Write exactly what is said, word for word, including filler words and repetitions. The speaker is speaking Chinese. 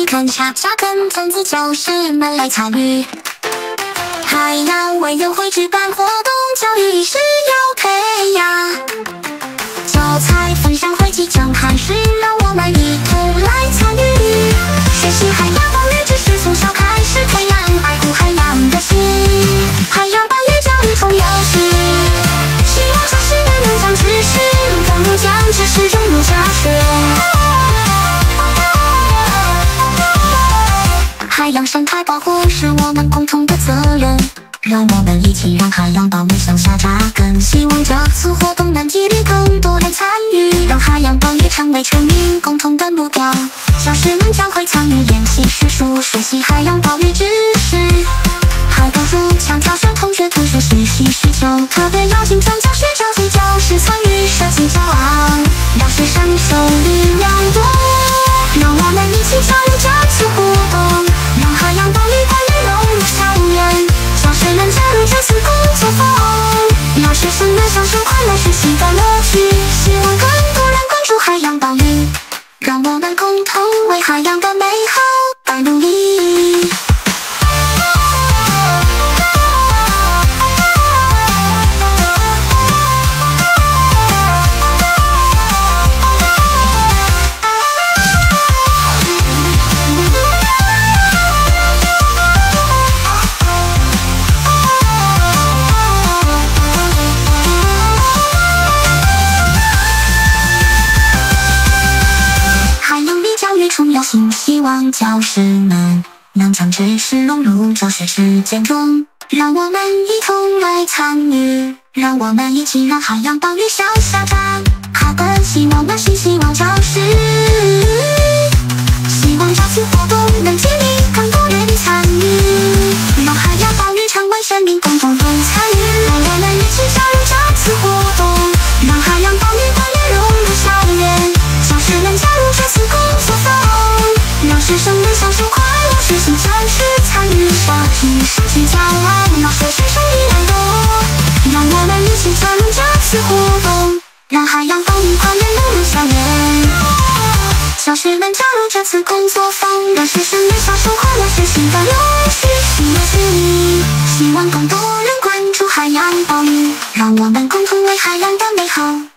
肯恰恰跟种子教师们来参与。海洋委员会举办活动，教育意识要培养。教材分享会即将开始，让我们一同来参与。学习海洋保育知识，从小开始培养爱护海洋的心。海洋保育教育从幼时，希望教师们能将知识，更能将知识融入教学。海洋生态保护是我们共同的责任，让我们一起让海洋保育向下扎根。希望这次活动能激励更多人参与，让海洋保育成为全民共同的目标。教师们将会参与练习叙述，学习海洋保育知识。海保组强调向同学突出学习需求，特别邀请专家学者及教师参与设计教案，让师生受力量多。让我们一起加入这次活动，让海洋保育观念融入校园。教师们加入这次工作坊，让学生们享受快乐学习的乐趣。希望更多人关注海洋保育，让我们共同为海洋的美好而努力。充有新希望，教师们能将知识融入教学实践中，让我们一同来参与，让我们一起让海洋保育向下扎根。希望们新希望教师，希望这次活动能激励更多人参与，让海洋保育成为全民共同参与。让我们一起加入这次活动，让海洋保育观念融入校园。教师们加入这次工作坊，让师生们享受快乐学习，真实参与设计设计教案，让学习受益良多。让我们一起加入这次活动，让海洋保育观念融入校园。教师们加入这次工作坊，让师生们享受快乐学习的乐趣。希望是你，希望更多人关注海洋保育，让我们共同为海洋的美好